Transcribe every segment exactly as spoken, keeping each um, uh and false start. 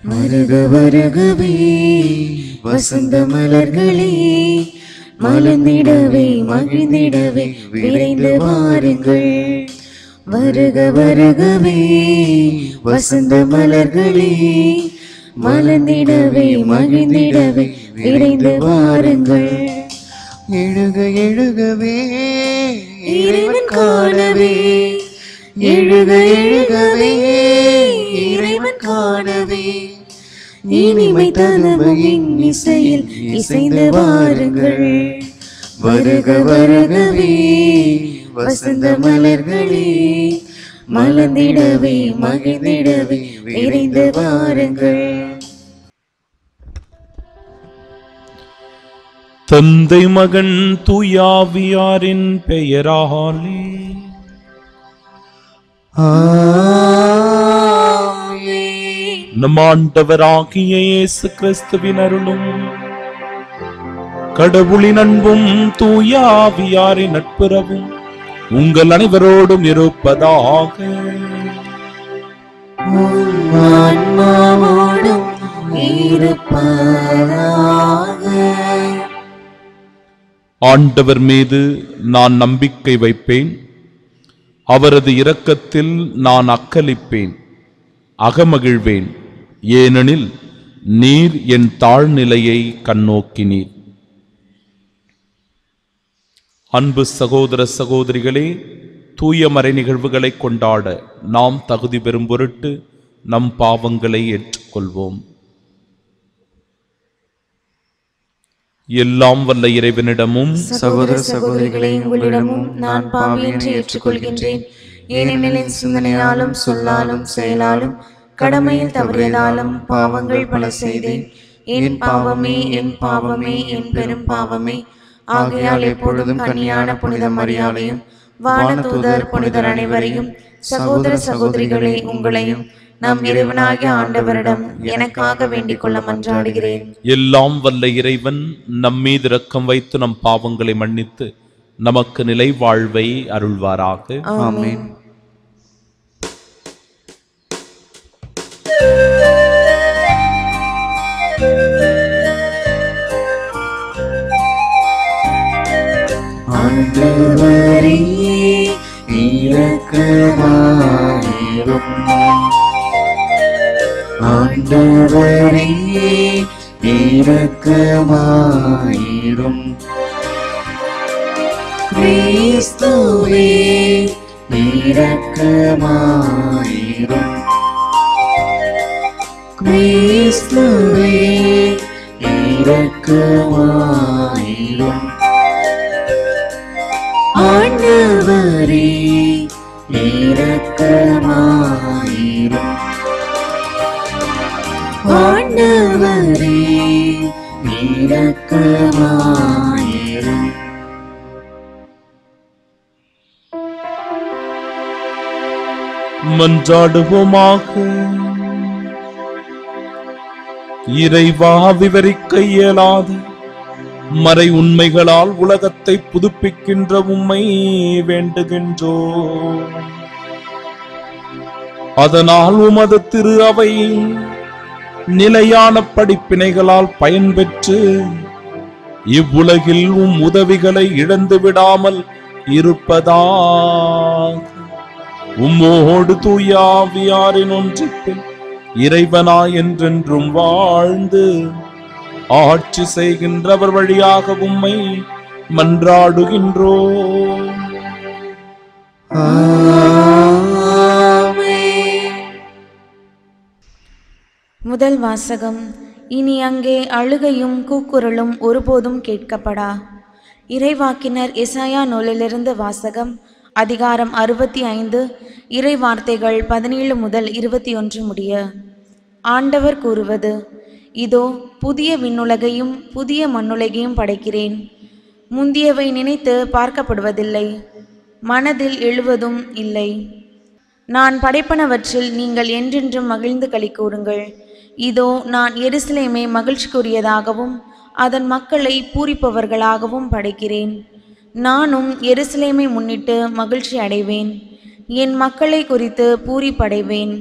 வருக வருகவே வசந்த மலர்களே, மலர்ந்திடவே மகிழ்ந்திடவே விரைந்து வாருங்கள். வருக வருகவே வசந்த மலர்களே, மலர்ந்திடவே மகிழ்ந்திடவே விரைந்து வாருங்கள். எழுக எழுகவே இறைவன் காணவே, எழுக எழுகவே இறைவன் காணவே, இனிமை தனமையின் இசையில் இசைந்து வாருங்கள். வருக வருகவே வசந்த மலர்களே, மலர்ந்திடவே மகிழ்ந்திடவே விரைந்து வாருங்கள். தந்தை மகன் தூயாவியாரின் பெயராலே நம் ஆண்டவராகிய இயேசு கிறிஸ்துவின் அருளும் கடவுளின் அன்பும் தூயாவியாரின் நட்புறவும் உங்கள் அனைவரோடும் இருப்பதாக. ஆன்மாவோடும் இருப்பதாக. ஆண்டவர் மீது நான் நம்பிக்கை வைப்பேன், அவரது இரக்கத்தில் நான் அக்களிப்பேன், அகமகிழ்வேன், ஏனெனில் நீர் என் தாழ்நிலையை கண்ணோக்கினீர். அன்பு சகோதர சகோதரிகளே, தூய மறை நிகழ்வுகளை கொண்டாட நாம் தகுதி பெறும் பொருட்டு நம் பாவங்களை ஏற்றுக்கொள்வோம். எல்லாம் வல்ல இறைவனிடமும் சகோதர சகோதரிகளை உங்களிடமும் நான் பாவி என்று ஏற்றுக்கொள்கின்றேன். ஏனெனில் என் சிந்தனையாலும் சொல்லாலும் செயலாலும் கடமையில் தவறியதாலும் பாவங்கள் பல செய்தேன். என் பாவமே என் பாவமே என் பெரும் பாவமே. ஆகையால் எப்பொழுதும் கன்னியான புனித மரியாதையும் வானதூதர் புனிதர் அனைவரையும் சகோதர சகோதரிகளை உங்களையும் நம் இறைவனாகிய ஆண்டவரிடம் எனக்காக வேண்டிக் கொள்ள மன்றாடுகிறேன். எல்லாம் வல்ல இறைவன் நம் மீது இரக்கம் வைத்து நம் பாவங்களை மன்னித்து நமக்கு நிலை வாழ்வை அருள்வாராக. ஆமென். ஆண்டவரே இரக்கமாயிரும். ஆண்டவரே இரக்கமாயிரும். கிறிஸ்துவே இரக்கமாயிரும். கிறிஸ்துவே இரக்கமாயிரும். ஆண்டவரே இரக்கமாயிரும். ஆண்டவரே இரக்கமாயிரும். மன்றாடுவோமாக. இறைவா, விவரிக்க இயலாத மறை உண்மைகளால் உலகத்தை புதுப்பிக்கின்ற உம்மை வேண்டுகின்றோம். அதனால் உமது திரு அவை நிலையான படிப்பினைகளால் பயன்பெற்று இவ்வுலகில் உம் உதவிகளை இழந்து விடாமல் இருப்பதாக உம்மோடு தூயாவியாரின் ஒன்றிப்பில் இறைவனா என்றென்றும் வாழ்ந்து ஆட்சி செய்கின்றவர் வழியாக உம்மை மன்றாடுகின்றோம். முதல் வாசகம். இனி அங்கே அழுகையும் கூக்குரலும் ஒருபோதும் கேட்கப்படா. இறைவாக்கினர் எசாயா நூலிலிருந்து வாசகம். அதிகாரம் அறுபத்தி ஐந்து, இறை வார்த்தைகள் பதினேழு முதல் இருபத்தி ஒன்று முடிய. ஆண்டவர் கூறுவது: இதோ புதிய விண்ணுலகையும் புதிய மண்ணுலகையும் படைக்கிறேன். முந்தியவை நினைத்து பார்க்கப்படுவதில்லை, மனதில் எழுவதும் இல்லை. நான் படைப்பனவற்றில் நீங்கள் என்றென்றும் மகிழ்ந்து களி கூறுங்கள். இதோ நான் எருசலேமை மகிழ்ச்சிக்குரியதாகவும் அதன் மக்களை பூரிப்பவர்களாகவும் படைக்கிறேன். நானும் எருசலேமை முன்னிட்டு மகிழ்ச்சி அடைவேன், என் மக்களை குறித்து பூரிப்படைவேன்.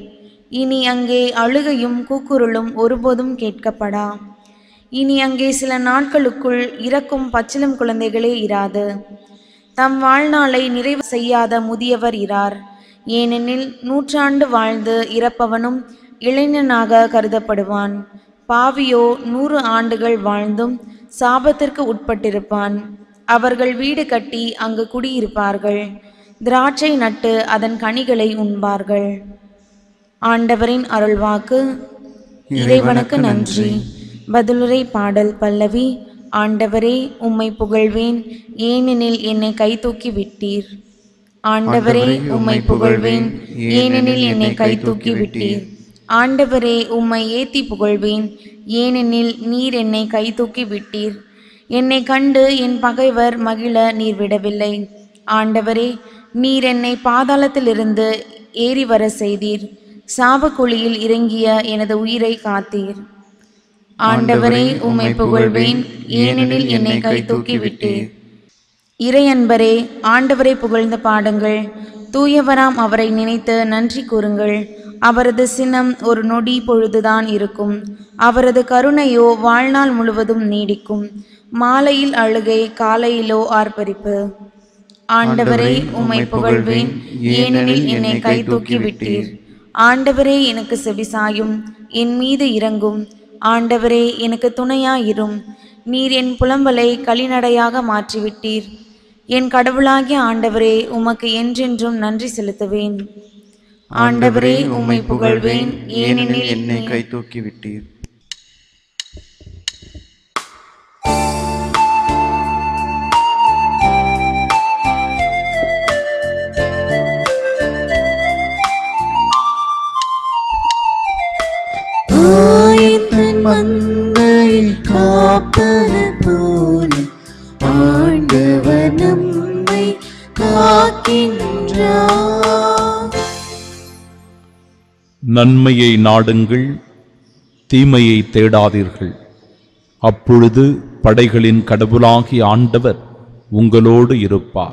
இனி அங்கே அழுகையும் கூக்குரலும் ஒருபோதும் கேட்கப்படா. இனி அங்கே சில நாட்களுக்குள் இறக்கும் பச்சிளம் குழந்தைகளே இராது. தம் வாழ்நாளை நிறைவு செய்யாத முதியவர் இரார். ஏனெனில் நூற்றாண்டு வாழ்ந்து இறப்பவனும் இளைஞனாக கருதப்படுவான். பாவியோ நூறு ஆண்டுகள் வாழ்ந்தும் சாபத்திற்கு உட்பட்டிருப்பான். அவர்கள் வீடு கட்டி அங்கு குடியிருப்பார்கள். திராட்சை நட்டு அதன் கனிகளை உண்பார்கள். ஆண்டவரின் அருள்வாக்கு. இறைவனுக்கு நன்றி. பதிலுரை பாடல் பல்லவி. ஆண்டவரே உம்மை புகழ்வேன், ஏனெனில் என்னை கை தூக்கி விட்டீர். ஆண்டவரே உம்மை புகழ்வேன், ஏனெனில் என்னை கை தூக்கி விட்டீர். ஆண்டவரே உம்மை ஏத்தி புகழ்வேன், ஏனெனில் நீர் என்னை கை தூக்கி விட்டீர். என்னை கண்டு என் பகைவர் மகிழ நீர் விடவில்லை. ஆண்டவரே, நீர் என்னை பாதாளத்திலிருந்து ஏறி வர செய்தீர். சாபக்குழியில் இறங்கிய எனது உயிரை காத்தீர். ஆண்டவரே உம்மை புகழ்வேன், ஏனெனில் என்னை கை தூக்கி விட்டீர். இறையன்பரே, ஆண்டவரை புகழ்ந்து பாடுங்கள். தூயவராம் அவரை நினைத்து நன்றி கூறுங்கள். அவரது சினம் ஒரு நொடி பொழுதுதான் இருக்கும். அவரது கருணையோ வாழ்நாள் முழுவதும் நீடிக்கும். மாலையில் அழுகை, காலையிலோ ஆர்ப்பரிப்பு. ஆண்டவரே உம்மை புகழ்வேன், ஏனெனில் என்னை கை தூக்கி விட்டீர். ஆண்டவரே எனக்கு செவிசாயும், என் மீது இரங்கும். ஆண்டவரே எனக்கு துணையாயிரும். நீர் என் புலம்பலை களிநடையாக மாற்றிவிட்டீர். என் கடவுளாகிய ஆண்டவரே, உமக்கு என்றென்றும் நன்றி செலுத்துவேன். ஆண்டவரே உம்மை புகழ்வேன், ஏனெனில் என்னை கை தூக்கி விட்டீர். காப்பது போல ஆண்டவர் நம்மை காக்கின்றார். நன்மையை நாடுங்கள், தீமையை தேடாதீர்கள். அப்பொழுது படைகளின் கடவுளாகிய ஆண்டவர் உங்களோடு இருப்பார்.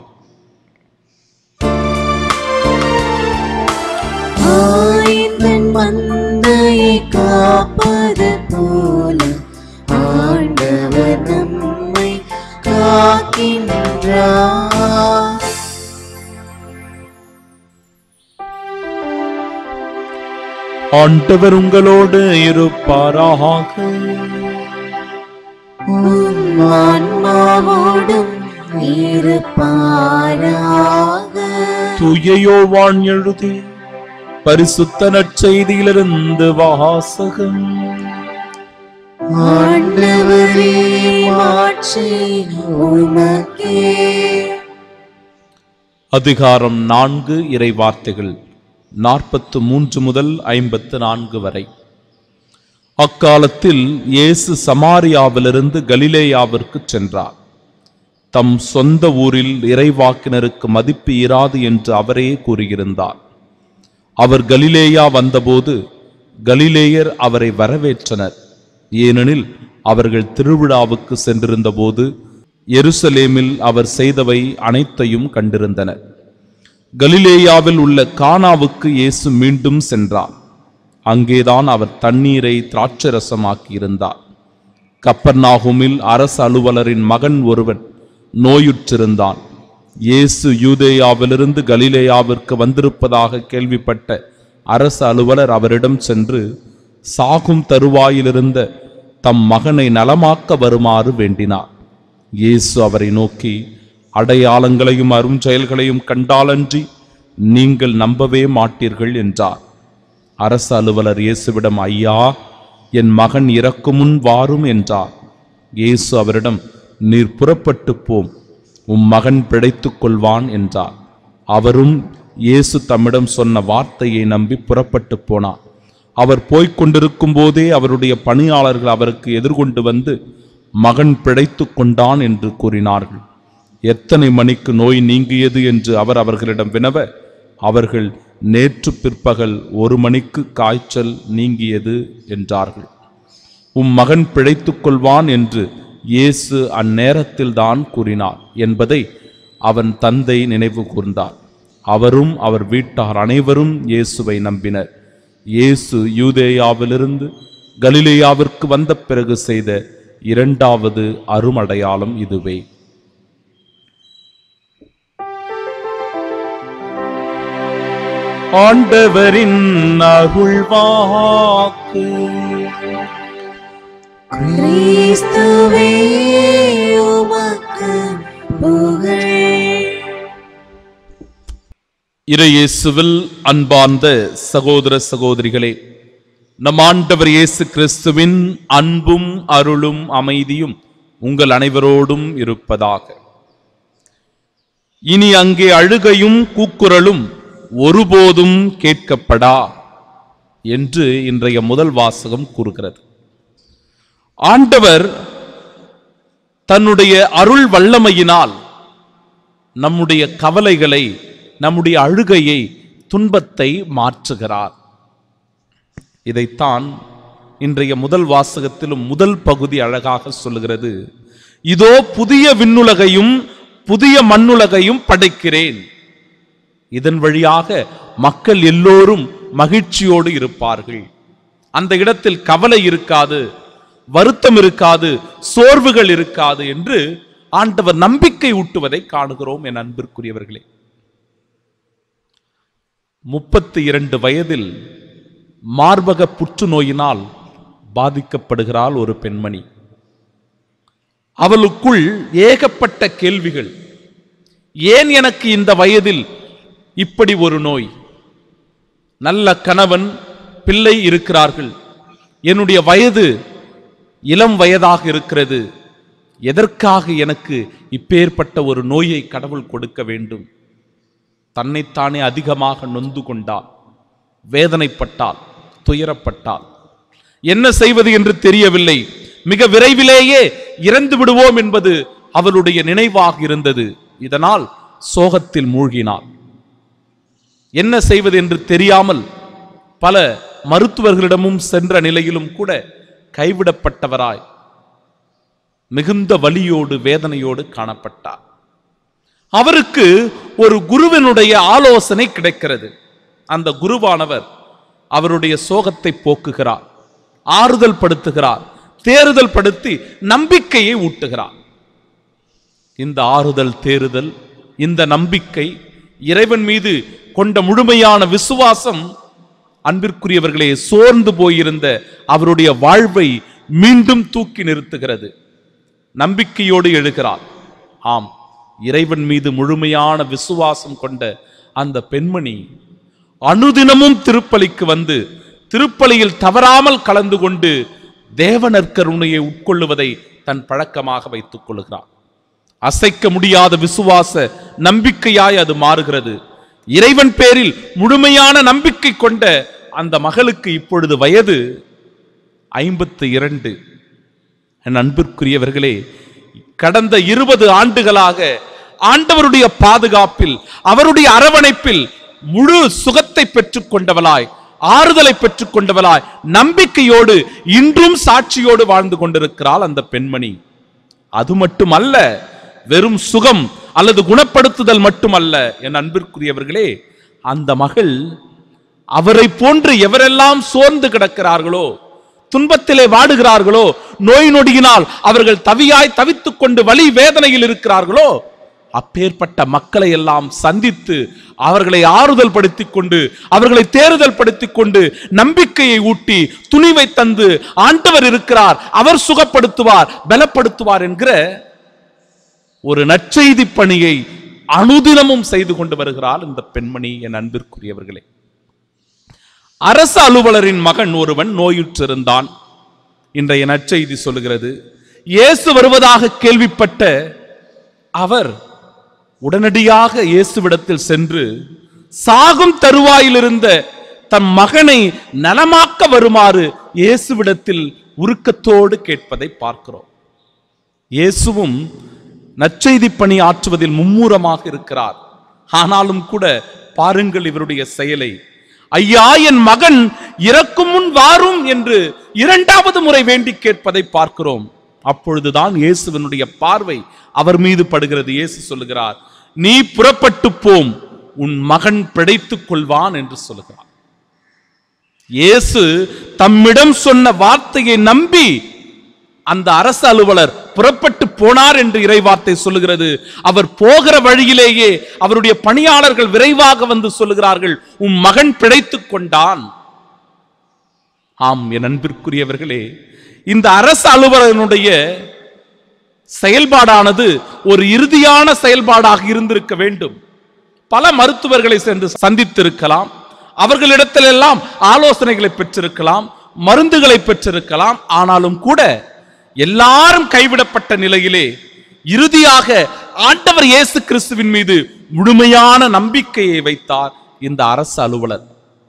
ஆயத்தன் மந்தையை காப்பது போல ஆண்டவர் நம்மை காக்கின்றார். ஆண்டவர் உங்களோடு இருப்பாராக. உம் ஆன்மாவோடும் இருப்பாராக. தூய யோவான் எழுதிய பரிசுத்த நற்செய்தியிலிருந்து வாசகம். ஆண்டவரே மாட்சி உமக்கே. அதிகாரம் நான்கு. இறை வார்த்தைகள் நாற்பத்து மூன்று முதல் ஐம்பத்து நான்கு வரை. அக்காலத்தில் இயேசு சமாரியாவிலிருந்து கலிலேயாவிற்கு சென்றார். தம் சொந்த ஊரில் இறைவாக்கினருக்கு மதிப்பு இராது என்று அவரே கூறியிருந்தார். அவர் கலிலேயா வந்தபோது கலிலேயர் அவரை வரவேற்றனர். ஏனெனில் அவர்கள் திருவிழாவுக்கு சென்றிருந்த போது எருசலேமில் அவர் செய்தவை அனைத்தையும் கண்டிருந்தனர். கலிலேயாவில் உள்ள கானாவுக்கு இயேசு மீண்டும் சென்றார். அங்கேதான் அவர் தண்ணீரை திராட்சரசமாக்கியிருந்தார். கப்பர்நாகுமில் அரசு அலுவலரின் மகன் ஒருவன் நோயுற்றிருந்தான். இயேசு யூதேயாவிலிருந்து கலிலேயாவிற்கு வந்திருப்பதாக கேள்விப்பட்ட அரசு அலுவலர் அவரிடம் சென்று சாகும் தருவாயிலிருந்த தம் மகனை நலமாக்க வருமாறு வேண்டினார். இயேசு அவரை நோக்கி, அடையாளங்களையும் அரும் செயல்களையும் கண்டாலன்றி நீங்கள் நம்பவே மாட்டீர்கள் என்றார். அரசு அலுவலர் இயேசுவிடம், ஐயா, என் மகன் இறக்கும் முன் வாரும் என்றார். இயேசு அவரிடம், நீர் புறப்பட்டு போம், உம் மகன் பிழைத்துக் கொள்வான் என்றார். அவரும் இயேசு தம்மிடம் சொன்ன வார்த்தையை நம்பி புறப்பட்டு போனார். அவர் போய்க் கொண்டிருக்கும் போதே அவருடைய பணியாளர்கள் அவருக்கு எதிர்கொண்டு வந்து, மகன் பிழைத்துக் கொண்டான் என்று கூறினார்கள். எத்தனை மணிக்கு நோய் நீங்கியது என்று அவர் அவர்களிடம் வினவ, அவர்கள் நேற்று பிற்பகல் ஒரு மணிக்கு காய்ச்சல் நீங்கியது என்றார்கள். உம் மகன் பிழைத்துக் கொள்வான் என்று இயேசு அந்நேரத்தில் தான் கூறினார் என்பதை அவன் தந்தை நினைவு கூர்ந்தார். அவரும் அவர் வீட்டார் அனைவரும் இயேசுவை நம்பினர். இயேசு யூதேயாவிலிருந்து கலிலேயாவிற்கு வந்த பிறகு செய்த இரண்டாவது அருமடையாளம் இதுவே. ஆண்டவரின் அருள்வாக்கு. கிறிஸ்துவே உமக்கு புகழ். இறையேசுவில் அன்பார்ந்த சகோதர சகோதரிகளே, நம் ஆண்டவர் இயேசு கிறிஸ்துவின் அன்பும் அருளும் அமைதியும் உங்கள் அனைவரோடும் இருப்பதாக. இனி அங்கே அழுகையும் கூக்குரலும் ஒருபோதும் கேட்கப்படா என்று இன்றைய முதல் வாசகம் கூறுகிறது. ஆண்டவர் தன்னுடைய அருள் வல்லமையினால் நம்முடைய கவலைகளை, நம்முடைய அழுகையை, துன்பத்தை மாற்றுகிறார். இதைத்தான் இன்றைய முதல் வாசகத்திலும் முதல் பகுதி அழகாக சொல்லுகிறது. இதோ புதிய விண்ணுலகையும் புதிய மண்ணுலகையும் படைக்கிறேன். இதன் வழியாக மக்கள் எல்லோரும் மகிழ்ச்சியோடு இருப்பார்கள். அந்த இடத்தில் கவலை இருக்காது, வருத்தம் இருக்காது, சோர்வுகள் இருக்காது என்று ஆண்டவர் நம்பிக்கை ஊட்டுவதை காணுகிறோம். என் அன்பிற்குரியவர்களே, முப்பத்தி இரண்டு வயதில் மார்பக புற்றுநோயினால் பாதிக்கப்படுகிறாள் ஒரு பெண்மணி. அவளுக்குள் ஏகப்பட்ட கேள்விகள். ஏன் எனக்கு இந்த வயதில் இப்படி ஒரு நோய்? நல்ல கணவன், பிள்ளை இருக்கிறார்கள். என்னுடைய வயது இளம் வயதாக இருக்கிறது. எதற்காக எனக்கு இப்பேற்பட்ட ஒரு நோயை கடவுள் கொடுக்க வேண்டும்? தன்னைத்தானே அதிகமாக நொந்து கொண்டாள், வேதனைப்பட்டாள், துயரப்பட்டாள். என்ன செய்வது என்று தெரியவில்லை. மிக விரைவிலேயே இறந்து விடுவோம் என்பது அவளுடைய நினைவாக இருந்தது. இதனால் சோகத்தில் மூழ்கினாள். என்ன செய்வது என்று தெரியாமல் பல மருத்துவர்களிடமும் சென்ற நிலையிலும் கூட கைவிடப்பட்டவராய் மிகுந்த வலியோடு வேதனையோடு காணப்பட்டார். அவருக்கு ஒரு குருவினுடைய ஆலோசனை கிடைக்கிறது. அந்த குருவானவர் அவருடைய சோகத்தை போக்குகிறார், ஆறுதல் படுத்துகிறார், தேறுதல் படுத்தி நம்பிக்கையை ஊட்டுகிறார். இந்த ஆறுதல், தேறுதல், இந்த நம்பிக்கை, இறைவன் மீது கொண்ட முழுமையான விசுவாசம் அன்பிற்குரியவர்களே சோர்ந்து போயிருந்த அவருடைய வாழ்வை மீண்டும் தூக்கி நிறுத்துகிறது. நம்பிக்கையோடு எழுகிறார். ஆம், இறைவன் மீது முழுமையான விசுவாசம் கொண்ட அந்த பெண்மணி அனுதினமும் திருப்பலிக்கு வந்து திருப்பலியில் தவறாமல் கலந்து கொண்டு தேவநற்கருணையை உட்கொள்ளுவதை தன் பழக்கமாக வைத்துக் கொள்கிறார். அசைக்க முடியாத விசுவாச நம்பிக்கையாய் அது மாறுகிறது. இறைவன் பேரில் முழுமையான நம்பிக்கை கொண்ட அந்த மகளுக்கு இப்பொழுது வயது ஐம்பத்தி இரண்டு. என் அன்பிற்குரியவர்களே, கடந்த இருபது ஆண்டுகளாக ஆண்டவருடைய பாதுகாப்பில், அவருடைய அரவணைப்பில் முழு சுகத்தை பெற்றுக் கொண்டவளாய், ஆறுதலை பெற்றுக் கொண்டவளாய், நம்பிக்கையோடு இன்றும் சாட்சியோடு வாழ்ந்து கொண்டிருக்கிறாள் அந்த பெண்மணி. அது மட்டுமல்ல, வெறும் சுகம் அல்லது குணப்படுத்துதல் மட்டுமல்ல. என் அன்பிற்குரியவர்களே, அந்த மகள் அவரை போன்று எவரெல்லாம் சோர்ந்து கிடக்கிறார்களோ, துன்பத்திலே வாடுகிறார்களோ, நோய் நொடியினால் அவர்கள் தவியாய் தவித்துக் கொண்டு வலி வேதனையில் இருக்கிறார்களோ, அப்பேற்பட்ட மக்களை எல்லாம் சந்தித்து அவர்களை ஆறுதல் படுத்திக் கொண்டு, அவர்களை தேறுதல் படுத்திக் கொண்டு, நம்பிக்கையை ஊட்டி, துணிவை தந்து, ஆண்டவர் இருக்கிறார், அவர் சுகப்படுத்துவார், பலப்படுத்துவார் என்கிற ஒரு நற்செய்தி பணியை அனுதினமும் செய்து கொண்டு வருகிறார் இந்த பெண்மணி. என் அன்பிற்குரியவர்களே, அரசு அலுவலரின் மகன் ஒருவன் நோயுற்றிருந்தான். இன்றைய நற்செய்தி சொல்லுகிறது, இயேசு வருவதாக கேள்விப்பட்ட அவர் உடனடியாக இயேசுவிடத்தில் சென்று சாகும் தருவாயில் இருந்த தம் மகனை நலமாக்க வருமாறு இயேசுவிடத்தில் உருக்கத்தோடு கேட்பதை பார்க்கிறோம். இயேசுவும் நற்செய்தி பணி ஆற்றுவதில் மும்மூரமாக இருக்கிறார். ஆனாலும் கூட பாருங்கள் இவருடைய செயலை. ஐயா, என் மகன் இறக்கும் முன் வாரும் என்று இரண்டாவது முறை வேண்டி கேட்பதை பார்க்கிறோம். அப்பொழுதுதான் இயேசுவினுடைய பார்வை அவர் மீது படுகிறது. இயேசு சொல்லுகிறார், நீ புறப்பட்டு போம், உன் மகன் பிழைத்துக் கொள்வான் என்று சொல்லுகிறார். இயேசு தம்மிடம் சொன்ன வார்த்தையை நம்பி அந்த அரசு அலுவலர் புறப்பட்டு போனார் என்று இறைவார்த்தை சொல்லுகிறது. அவர் போகிற வழியிலேயே அவருடைய பணியாளர்கள் விரைவாக வந்து சொல்லுகிறார்கள், உம் மகன் பிழைத்துக் கொண்டான். ஆம் என் அன்பிற்குரியவர்களே, இந்த அரசு அலுவலனுடைய செயல்பாடானது ஒரு இறுதியான செயல்பாடாக இருந்திருக்க வேண்டும். பல மருத்துவர்களை சென்று சந்தித்திருக்கலாம், அவர்களிடத்திலெல்லாம் ஆலோசனைகளை பெற்றிருக்கலாம், மருந்துகளை பெற்றிருக்கலாம். ஆனாலும் கூட எல்லாரும் கைவிடப்பட்ட நிலையிலே இறுதியாக ஆண்டவர் இயேசு கிறிஸ்துவின் மீது முழுமையான நம்பிக்கையை வைத்தார் இந்த அரசு அலுவலர்.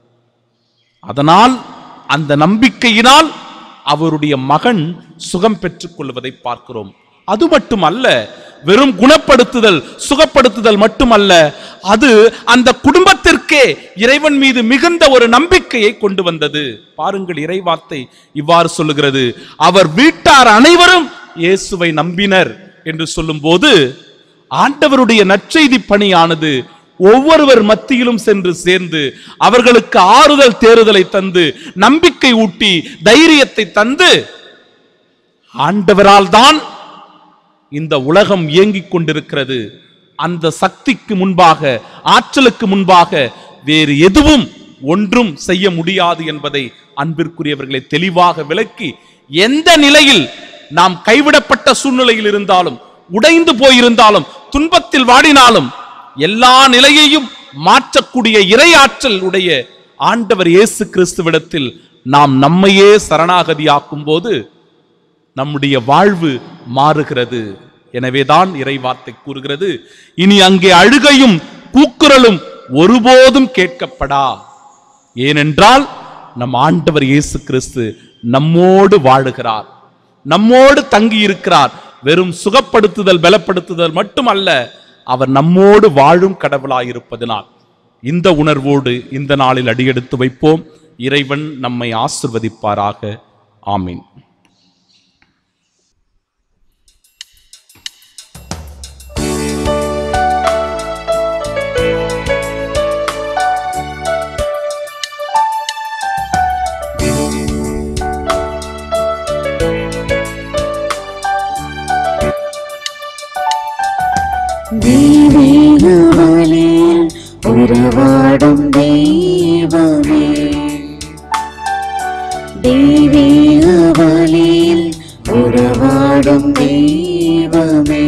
அதனால் அந்த நம்பிக்கையினால் அவருடைய மகன் சுகம் பெற்றுக் கொள்வதை பார்க்கிறோம். அது மட்டுமல்ல, வெறும் குணப்படுத்துதல் சுகப்படுத்துதல் மட்டுமல்ல, அது அந்த குடும்பத்திற்கே இறைவன் மீது மிகுந்த ஒரு நம்பிக்கையை கொண்டு வந்தது. பாருங்கள், இறைவார்த்தை இவ்வாறு சொல்லுகிறது, அவர் வீட்டார் அனைவரும் இயேசுவை நம்பினர் என்று சொல்லும் போது ஆண்டவருடைய நற்செய்தி பணியானது ஒவ்வொருவர் மத்தியிலும் சென்று சேர்ந்து அவர்களுக்கு ஆறுதல் தேறுதலை தந்து நம்பிக்கை ஊட்டி தைரியத்தை தந்து, ஆண்டவரால் தான் இந்த உலகம் இயங்கிக் கொண்டிருக்கிறது, அந்த சக்திக்கு முன்பாக ஆற்றலுக்கு முன்பாக வேறு எதுவும் ஒன்றும் செய்ய முடியாது என்பதை அன்பிற்குரியவர்களை தெளிவாக விளக்கி, எந்த நிலையில் நாம் கைவிடப்பட்ட சூழ்நிலையில் இருந்தாலும், உடைந்து போயிருந்தாலும், துன்பத்தில் வாடினாலும், எல்லா நிலையையும் மாற்றக்கூடிய இறையாற்றல் உடைய ஆண்டவர் இயேசு கிறிஸ்துவிடத்தில் நாம் நம்மையே சரணாகதியாக்கும் போது நம்முடைய வாழ்வு மாறுகிறது. எனவேதான் இறைவார்த்தை கூறுகிறது, இனி அங்கே அழுகையும் கூக்குரலும் ஒருபோதும் கேட்கப்படா. ஏனென்றால் நம் ஆண்டவர் இயேசு கிறிஸ்து நம்மோடு வாழுகிறார், நம்மோடு தங்கி இருக்கிறார். வெறும் சுகப்படுத்துதல் பலப்படுத்துதல் மட்டுமல்ல, அவர் நம்மோடு வாழும் கடவுளாயிருப்பதனால் இந்த உணர்வோடு இந்த நாளில் அடியெடுத்து வைப்போம். இறைவன் நம்மை ஆசிர்வதிப்பாராக. ஆமீன். தெய்வீகவழியில் உறவாடும் தெய்வமே, தெய்வீகவழியில் உறவாடும் தெய்வமே,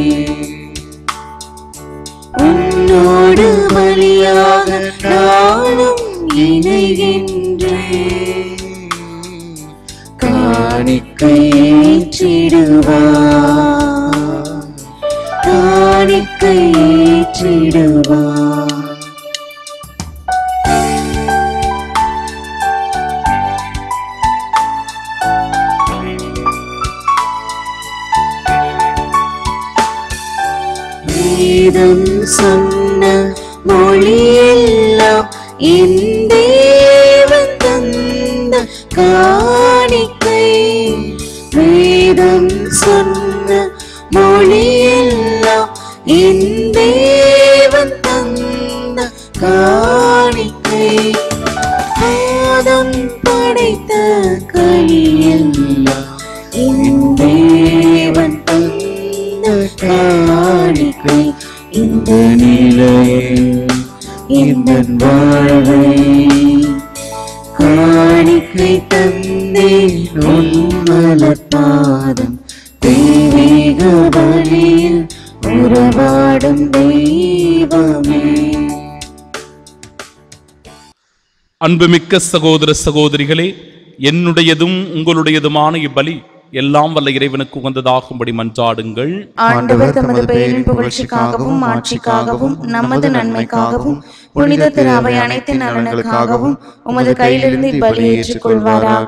உன்னோடு வழியாக நானும் இணைகின்றேன். காணிக்கை ஏற்றிடுவார், காணிக்கை ஏற்றிடுவார். வேதம் சொன்ன மொழியெல்லாம் என் தேவன் தந்த காணிக்கை. வேதம் சொன்ன மொழியெல்லாம் என் தேவன் தந்த காணிக்கை. ஆதம் படைத்த கையெல்லாம் என் தேவன் தந்த காணிக்கை. இந்த நிலையில் இந்த வாழ்வை காணிக்கை தந்தேன் உன் மலர்பாதம். தெய்வீக வழியில் உறவாடும் தெய்வமே. அன்புமிக்க சகோதர சகோதரிகளே, என்னுடையதும் உங்களுடையதுமான இப்பலி எல்லாம் வல்ல இறைவனுக்கு உகந்ததாகும்படி மன்றாடுங்கள். ஆண்டவர் தமது பெயரின் புகழ்ச்சிக்காகவும் ஆட்சிக்காகவும் நமது நன்மைக்காகவும் புனித திரு அவை அனைத்து நலனுக்காகவும் உமது கையிலிருந்து இப்பலி ஏற்றுக் கொள்வாராக.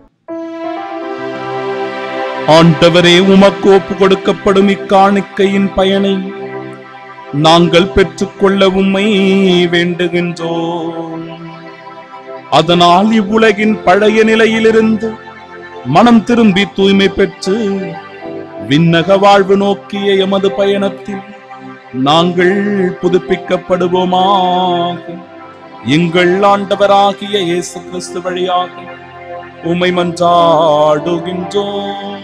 ஆண்டவரே, உமக்கு ஒப்பு கொடுக்கப்படும் இக்காணிக்கையின் பயனை நாங்கள் பெற்றுக்கொள்ள உம்மை வேண்டுகின்றோம். அதனால் இவ்வுலகின் பழைய நிலையிலிருந்து மனம் திரும்பி தூய்மை பெற்று விண்ணக வாழ்வு நோக்கிய எமது பயணத்தில் நாங்கள் புதுப்பிக்கப்படுவோமாக. எங்கள் ஆண்டவராகிய இயேசு கிறிஸ்து வழியாக உம்மை மன்றாடுகின்றோம்.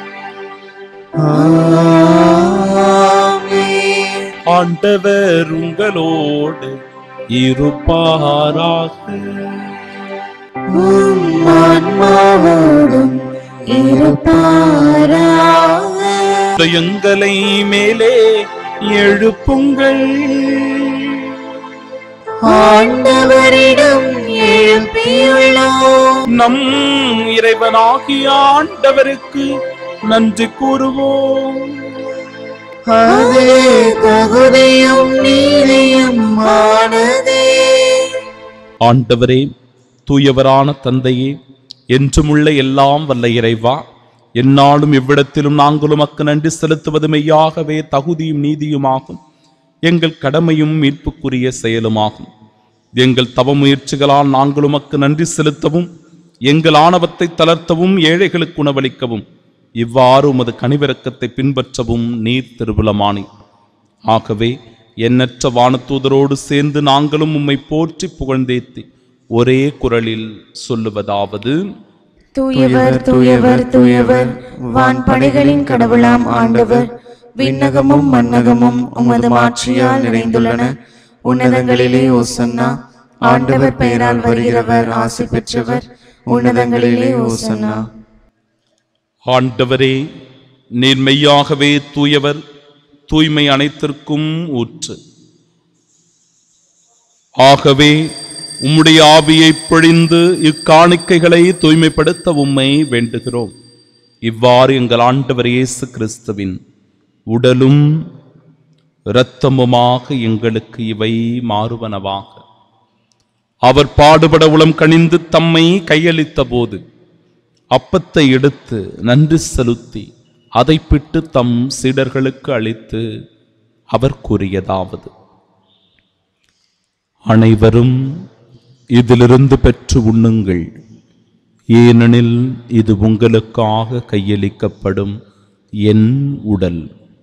ஆண்டவர் உங்களோடு இருப்பாராக. எங்களை மேலே எழுப்புங்கள். ஆண்டவரிடம் எழுப்பியுள்ளோம். நம் இறைவனாகிய ஆண்டவருக்கு நன்றி கூறுவோம். அது தகுதியும் நீதியும் ஆனதே. ஆண்டவரே, தூயவரான தந்தையே, என்றுமுள்ள எல்லாம் வல்ல இறைவா, எந்நாளும் இவ்விடத்திலும் நாங்கள் உமக்கு நன்றி செலுத்துவது மெய்யாகவே தகுதியும் நீதியுமாகும், எங்கள் கடமையும் மீட்புக்குரிய செயலுமாகும். எங்கள் தவ முயற்சிகளால் நாங்கள் உமக்கு நன்றி செலுத்தவும், எங்கள் ஆணவத்தை தளர்த்தவும், ஏழைகளுக்கு உணவளிக்கவும், இவ்வாறு உமது கனிவிரக்கத்தை பின்பற்றவும் நீர் திருவுளமானீர். ஆகவே எண்ணற்ற வானதூதரோடு சேர்ந்து நாங்களும் உம்மை போற்றி புகழ்ந்தேத்தி ஒரே குரலில் சொல்லுவதாவது: தூயவர் தூயவர் தூயவர், வான்படைகளின் கடவுளாம் ஆண்டவர். விண்ணகமும் மன்னகமும் உமது மாட்சியால் நிறைந்துள்ளன. உன்னதங்களிலே ஓசன்னா. ஆண்டவர் பெயரால் வருகிறவர் ஆசி பெற்றவர். உன்னதங்களிலே ஓசன்னா. ஆண்டவரே, நீர் மெய்யாகவே தூயவர், தூய்மை அனைத்திற்கும் ஊற்று. ஆகவே உம்முடைய ஆவியை பொழிந்து இக்காணிக்கைகளை தூய்மைப்படுத்த உம்மை வேண்டுகிறோம். இவ்வாறு எங்கள் ஆண்டவர் இயேசு கிறிஸ்துவின் உடலும் இரத்தமுமாக எங்களுக்கு இவை மாறுவனவாக. அவர் பாடுபட உளம் கனிந்து தம்மை கையளித்த போது அப்பத்தை எடுத்து நன்றி செலுத்தி அதை பிட்டு தம் சீடர்களுக்கு அளித்து அவர் கூறியதாவது: அனைவரும் இதிலிருந்து பெற்று உண்ணுங்கள், ஏனெனில் இது உங்களுக்காக கையளிக்கப்படும் என் உடல்.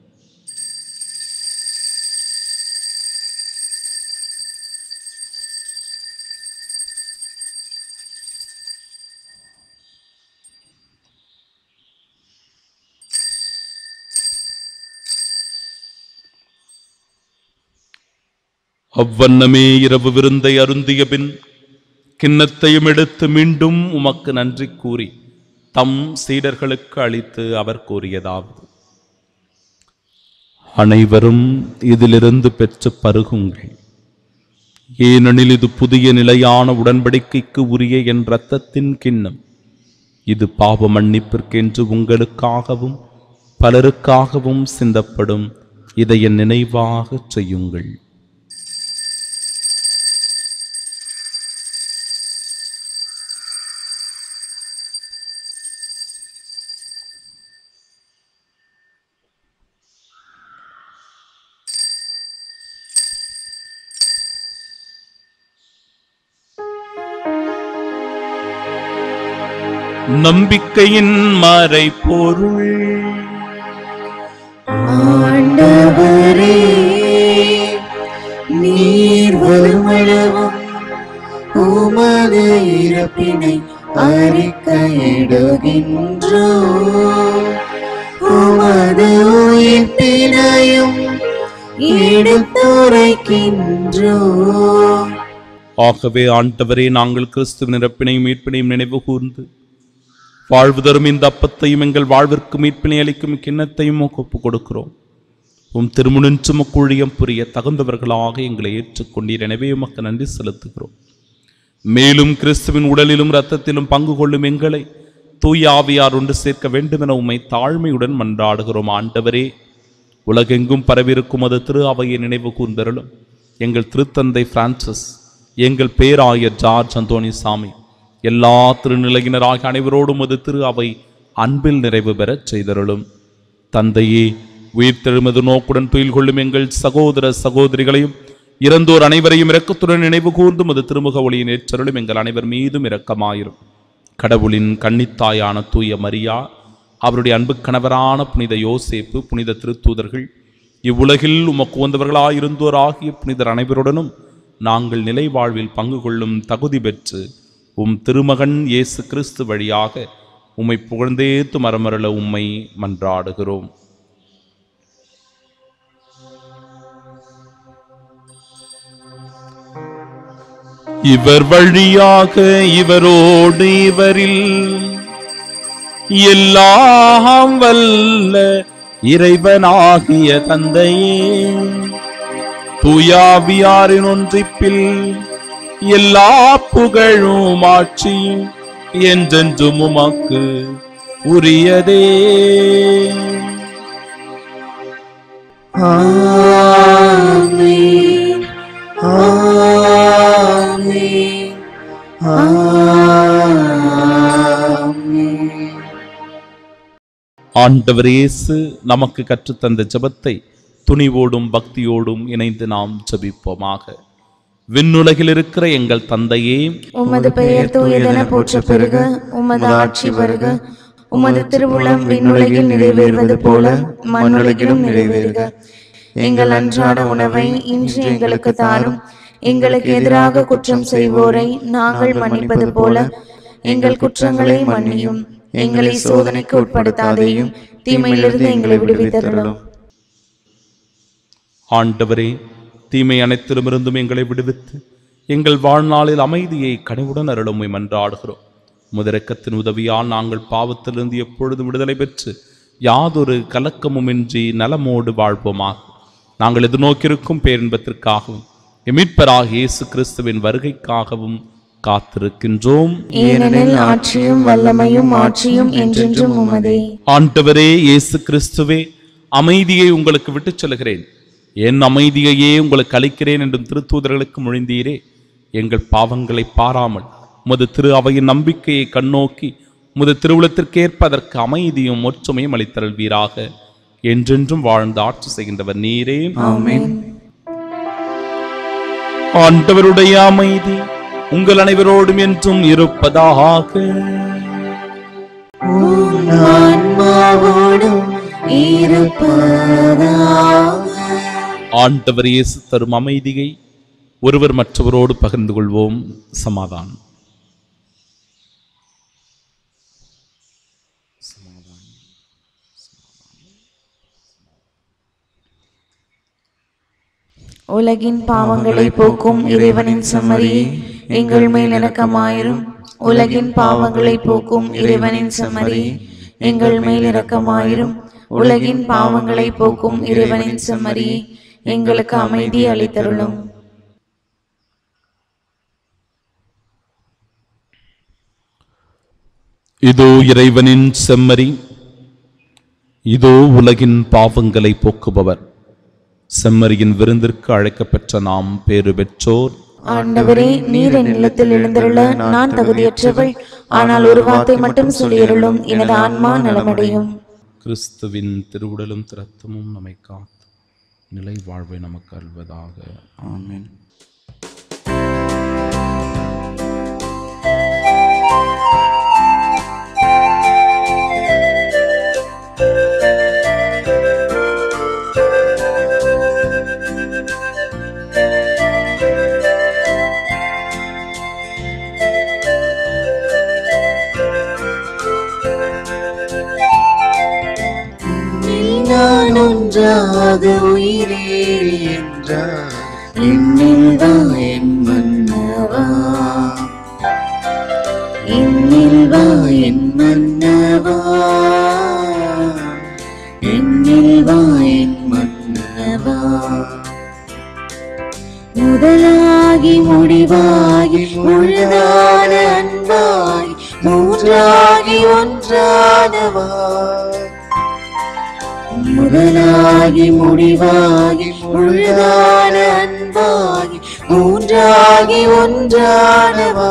அவ்வண்ணமே இரவு விருந்தை அருந்திய பின் கிண்ணத்தையும் எடுத்து மீண்டும் உமக்கு நன்றி கூறி தம் சீடர்களுக்கு அளித்து அவர் கூறியதாவது: அனைவரும் இதிலிருந்து பெற்று பருகுங்கள், ஏனெனில் இது புதிய நிலையான உடன்படிக்கைக்கு உரிய என் இரத்தத்தின் கிண்ணம். இது பாவ மன்னிப்பிற்கென்று உங்களுக்காகவும் பலருக்காகவும் சிந்தப்படும். இதை என் நினைவாக செய்யுங்கள். நம்பிக்கையின் மறைபொருள். ஆண்டவரே, நீர் வருமளவும் உமது இறப்பினை அறிக்கையிடுகின்றோம், உமது உயிர்ப்பினையும் எடுத்துரைக்கின்றோம். ஆகவே ஆண்டவரே, நாங்கள் கிறிஸ்துவின் இறப்பினையும் மீட்பினையும் நினைவு கூர்ந்து வாழ்வு தரும் இந்த அப்பத்தையும் எங்கள் வாழ்விற்கு மீட்பினை அளிக்கும் கிண்ணத்தையும் ஒப்புக் கொடுக்கிறோம். உம் திருமுனின்று முக்கூழியம் புரிய தகுந்தவர்களாக எங்களை ஏற்றுக்கொண்டீர். எனவே உமக்கு நன்றி செலுத்துகிறோம். மேலும் கிறிஸ்துவின் உடலிலும் இரத்தத்திலும் பங்கு கொள்ளும் எங்களை தூய ஆவியார் ஒன்று சேர்க்க வேண்டும் என உம்மை தாழ்மையுடன் மன்றாடுகிறோம். ஆண்டவரே, உலகெங்கும் பரவிருக்கும் அது திரு அவையை நினைவு கூர்ந்தருளும். எங்கள் திருத்தந்தை பிரான்சிஸ், எங்கள் பேராயர் ஜார்ஜ் அந்தோணிசாமி, எல்லா திருநிலையினராக அனைவரோடும் அது திரு அவை அன்பில் நிறைவு பெறச் செய்தருளும். தந்தையே, உயிர் தெழுமது நோக்குடன் துயில் கொள்ளும் எங்கள் சகோதர சகோதரிகளையும் இறந்தோர் அனைவரையும் இரக்கத்துடன் நினைவு கூர்ந்தும் அது திருமுக ஒளியின் ஏற்றருளும். எங்கள் அனைவர் மீதும் இரக்கமாயிரும். கடவுளின் கன்னித்தாயான தூய மரியா, அவருடைய அன்பு கணவரான புனித யோசேப்பு, புனித திருத்தூதர்கள், இவ்வுலகில் உமக்கு வந்தவர்களாயிருந்தோர் ஆகிய புனிதர் அனைவருடனும் நாங்கள் நிலை வாழ்வில் பங்கு கொள்ளும் தகுதி பெற்று உம் திருமகன் இயேசு கிறிஸ்து வழியாக உம்மை புகழ்ந்தேத்து மரமரள உம்மை மன்றாடுகிறோம். இவர் வழியாக இவரோடு இவரில் எல்லாம் வல்ல இறைவனாகிய தந்தையே, தூயாவியாரின் ஒன்றிப்பில் எல்லா புகழும் ஆட்சியும் என்றென்றும் உமக்கு உரியதே. ஆமென், ஆமென், ஆமென். ஆண்டவர் இயேசு நமக்கு கற்றுத்தந்த ஜெபத்தை துணிவோடும் பக்தியோடும் இணைந்து நாம் ஜெபிப்போமாக. விண்ணுலகில் இருக்கிற எங்கள் தந்தையே, உமது பெயர் தூயதென போற்ற பெருக, உமது ஆட்சி வருக, உமது திருவுளம் விண்ணுலகில் நிறைவேறுவது போல மண்ணுலகிலும் நிறைவேறுக. எங்கள் அன்றாட உணவை இன்று எங்களுக்கு தாரும். எங்களுக்கு எதிராக குற்றம் செய்வோரை நாங்கள் மன்னிப்பது போல எங்கள் குற்றங்களை மன்னியும். எங்களை சோதனைக்கு உட்படுத்தாதேயும், தீமையிலிருந்து எங்களை விடுவித்தருளும். ஆண்டவரே, தீமை அனைத்திலுமிருந்தும் எங்களை விடுவித்து எங்கள் வாழ்நாளில் அமைதியை கனிவுடன் அருளும் மன்றாடுகிறோம். முதரக்கத்தின் உதவியால் நாங்கள் பாவத்திலிருந்து எப்பொழுதும் விடுதலை பெற்று யாதொரு கலக்கமுமின்றி நலமோடு வாழ்வோமாக. நாங்கள் எதிர்நோக்கியிருக்கும் பேரின்பத்திற்காகவும் மீட்பராகிய இயேசு கிறிஸ்துவின் வருகைக்காகவும் காத்திருக்கின்றோம். ஏனெனில் ஆட்சியும் வல்லமையும் ஆட்சியும் என்றென்றும் உமதே. ஆண்டவரே இயேசு கிறிஸ்துவே, அமைதியை உங்களுக்கு விட்டுச் செல்கிறேன், என் அமைதியையே உங்களுக்கு அளிக்கிறேன் என்றும் திருத்தூதர்களுக்கு மொழிந்தீரே. எங்கள் பாவங்களை பாராமல் உமது திரு அவையின் நம்பிக்கையை கண்ணோக்கி உமது திருவுளத்திற்கேற்ப அதற்கு அமைதியும் ஒற்றுமையும் அளித்தருள்வீராக. என்றென்றும் வாழ்ந்து ஆட்சி செய்கின்றவர் நீரே. ஆமென். ஆண்டவருடைய அமைதி உங்கள் அனைவரோடும் என்றும் இருப்பதாக. உம் ஆன்மாவோடும் இருப்பதாக. ஆண்டவர் இயேசு தரும் அமைதியை ஒருவர் மற்றவரோடு பகிர்ந்து கொள்வோம். சமாதானம். உலகின் பாவங்களை போக்கும் இறைவனின் செம்மறியே, எங்கள் மேல் இரக்கமாயிரும். உலகின் பாவங்களை போக்கும் இறைவனின் செம்மறியே, எங்கள் மேல் இரக்கமாயிரும். உலகின் பாவங்களை போக்கும் இறைவனின் செம்மறியே, எங்களுக்கு அமைதி அளித்தருளும். இதோ இறைவனின் செம்மறி, இதோ உலகின் பாவங்களை போக்குபவர். செம்மறியின் விருந்திற்கு அழைக்கப்பெற்ற நாம் பேறு பெற்றோர். ஆண்டவரே, நீர் என் இல்லத்தில் எழுந்தருள நான் தகுதியற்றவள். ஆனால் ஒரு வார்த்தை மட்டும் சொல்லியருளும், எனது ஆன்மா நலமடையும். கிறிஸ்துவின் திருவுடலும் இரத்தமும் நம்மை காத்து நிலை வாழ்வை நமக்கு அருள்வதாக. ஆமென். நான் ஒன்றாக உயிரேறி என்றார் என்னில் வா என் மன்னவா, என்னில் வா என் மன்னவா, என்னில் வா என் மன்னவா. முதலாகி முடிவாகி முழுதான அன்பாய் மூன்றாகி ஒன்றானவா, முதலாகி முடிவாகி முழுதான அன்பாகி மூன்றாகி ஒன்றானவா.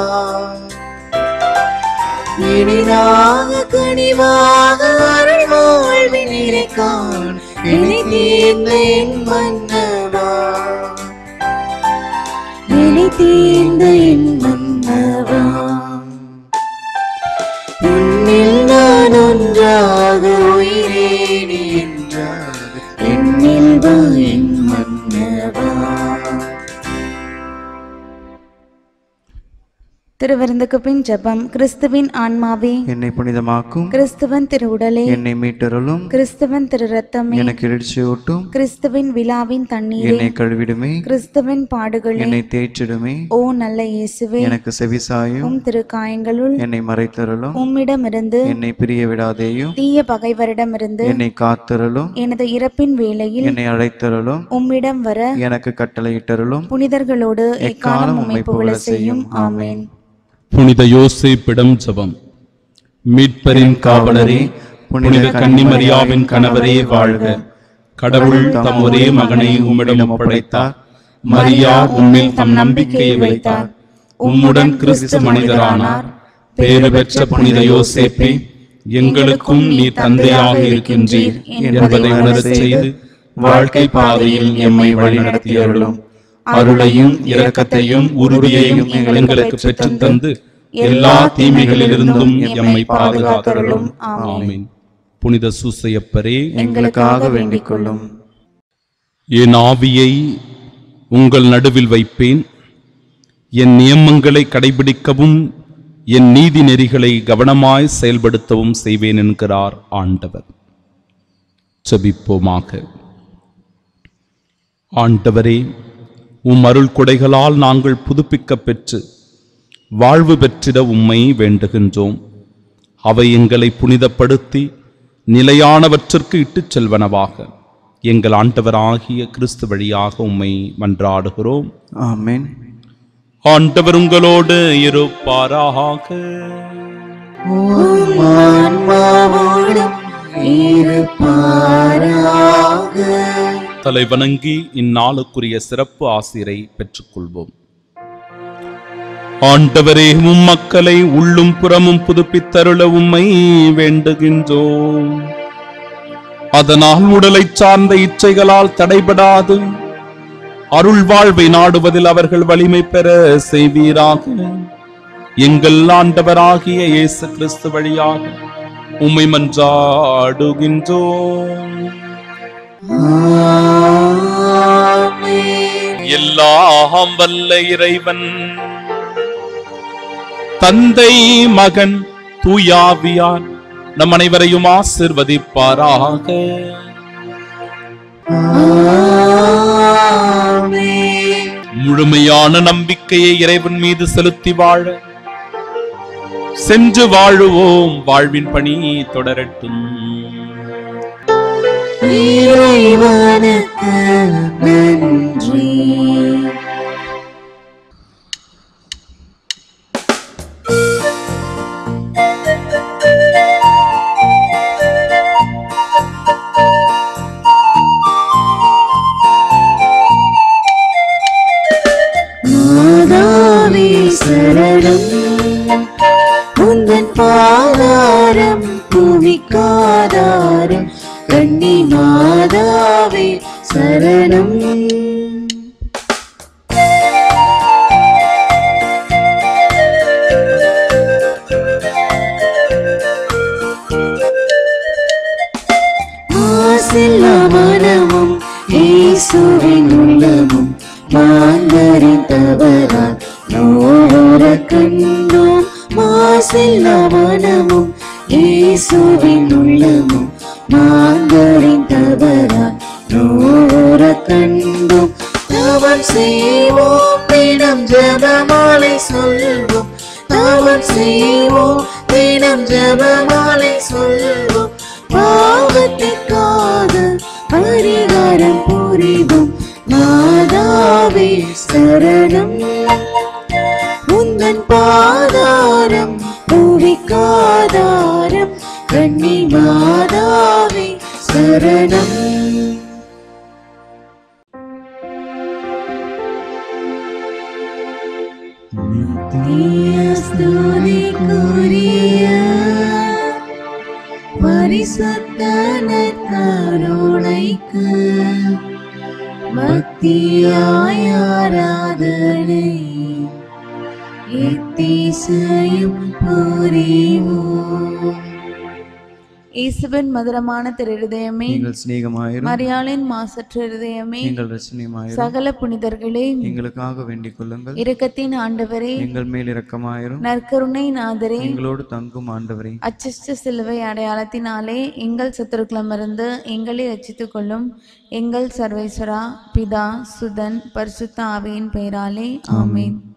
இனிதாக கனிவாக அருள் வாழ்வின் இறைக்கான் இனி தீர்ந்த என் மன்னவா, இனி தீர்ந்த என் மன்னவா. உன்னில் நான் ஒன்றாக உயிரேறி என்னில் வா என் மன்னவா. திருவிருந்துக்கு பின் ஜெபம். கிறிஸ்துவின் ஆன்மாவே என்னை புனிதமாக்கும். கிறிஸ்துவன் திரு உடலே என்னை மீட்டருளும். கிறிஸ்துவன் திரு இரத்தமே எனக்கு எழுச்சியூட்டும். கிறிஸ்துவின் விழாவின் தண்ணீரே என்னை கழுவிடுமே. கிறிஸ்துவின் பாடுகளே என்னை தேய்ச்சிடுமே. ஓ நல்ல இயேசுவே எனக்கு செவிசாயும். உம் திரு காயங்களுள் என்னை மறைத்தருளும். உம்மிடமிருந்து என்னை பிரிய விடாதேயும். தீய பகைவரிடமிருந்து என்னை காத்தருளும். எனது இறப்பின் வேளையில் என்னை அழைத்தருளும். உம்மிடம் வர எனக்கு கட்டளையிட்டருளும். புனிதர்களோடு எக்காலம் உம்மை புகழ செய்யும். ஆமென். புனித யோசேப்பிடம் ஜெபம். மீட்பரின் காவலரே, புனித கன்னிமரியாவின் கணவரே வாழ்க. கடவுள் தம் ஒரே மகனை உம்மிடம் ஒப்படைத்தார். மரியா உம்மில் தம் நம்பிக்கையை வைத்தார். உம்முடன் கிறிஸ்து மனிதரானார். பேறு பெற்ற புனித யோசேப்பே, எங்களுக்கும் நீ தந்தையாக இருக்கின்றீர் என்பதை உணரச் செய்து வாழ்க்கை பாதையில் எம்மை வழிநடத்தியருளும். அருளையும் இரக்கத்தையும் உறுதியையும் எங்களுக்கு பெற்றுத் தந்து எல்லா தீமைகளிலிருந்தும் எம்மை பாதுகாத்தருளும். ஆமென். புனித சூசையப்பரே, எங்களுக்காக வேண்டிக் கொள்ளும். என் ஆவியை உங்கள் நடுவில் வைப்பேன். என் நியமங்களை கடைபிடிக்கவும் என் நீதி நெறிகளை கவனமாய் செயல்படுத்தவும் செய்வேன் என்கிறார் ஆண்டவர். ஜெபிப்போமாக. ஆண்டவரே, உம் அருள் கொடைகளால் நாங்கள் புதுப்பிக்க பெற்று வாழ்வு பெற்றிட உம்மை வேண்டுகின்றோம். அவை எங்களை புனிதப்படுத்தி நிலையானவற்றிற்கு இட்டுச் செல்வனவாக எங்கள் ஆண்டவராகிய கிறிஸ்து வழியாக உம்மை மன்றாடுகிறோம். ஆமென். ஆண்டவர் உங்களோடு இருப்பாராக. தலை வணங்கி இந்நாளுக்குரிய சிறப்பு ஆசிரை பெற்றுக்கொள்வோம். ஆண்டவரே, உம் மக்களை உள்ளும் புறமும் புதுப்பித்தருள உம்மை வேண்டுகின்றோம். அதனால் உடலை சார்ந்த இச்சைகளால் தடைபடாது அருள் வாழ்வை நாடுவதில் அவர்கள் வலிமை பெற செய்வீராக. எங்கள் ஆண்டவராகிய இயேசு கிறிஸ்து வழியாக உம்மை மன்றாடுகின்றோம். எல்லாம் வல்ல இறைவன் தந்தை, மகன், தூயாவியார் நம் அனைவரையும் ஆசிர்வதிப்பாராக. முழுமையான நம்பிக்கையை இறைவன் மீது செலுத்தி வாழ சென்று வாழுவோம். வாழ்வின் பணி தொடரட்டும். இறைவனுக்கு நன்றி. மாதாவே சரணம், உந்தன் பாதாரம் புவிக்காதாரம். கன்னி மாதாவே சரணம். மாசில்லா மனமும் இயேசுவின் உள்ளமும் மாந்தரின் தவறால் நோவுற கண்டோம். மாசில்லா மனமும் இயேசுவின் உள்ளமும் மாந்தரின் தவறால் நோவுற கண்டோம். தவம் செய்வோம், தினம் ஜெபமாலை சொல்வோம். தவம் செய்வோம், தினம் ஜெபமாலை சொல்வோம். பாவத்திற்காக பரிகாரம் புரிவோம். மாதாவே சரணம், உந்தன் பாதாரம் புவிக்காதாரம். கன்னி மாதாவே சரணம். ஸ்துதிக்குரிய பரிசுத்த நற்கருணைக்கு பக்தியாய் ஆராதனை எத்திசையும் புரிவோம். இயேசுவின் மதுரமான திரு இருதயமே, எங்கள் சிநேகமாயிரும். மரியாளின் மாசற்ற இருதயமே, எங்கள் ரசனியமாயிரும். சகல புனிதர்களே, எங்களுக்காக வேண்டிக் கொள்ளுங்கள். இரக்கத்தின் ஆண்டவரே, எங்கள் மேல் இரக்கமாயிரும். நற்கருணை நாதரே, எங்களோடு தங்கும் ஆண்டவரே, அச்சிஷ்ட சிலுவை அடையாளத்தினாலே எங்கள் சத்துருக்களமிருந்து எங்களை ரட்சித்துக் கொள்ளும். எங்கள் சர்வேஸ்வரா, பிதா, சுதன், பரிசுத்த ஆவியின் பெயராலே ஆமென்.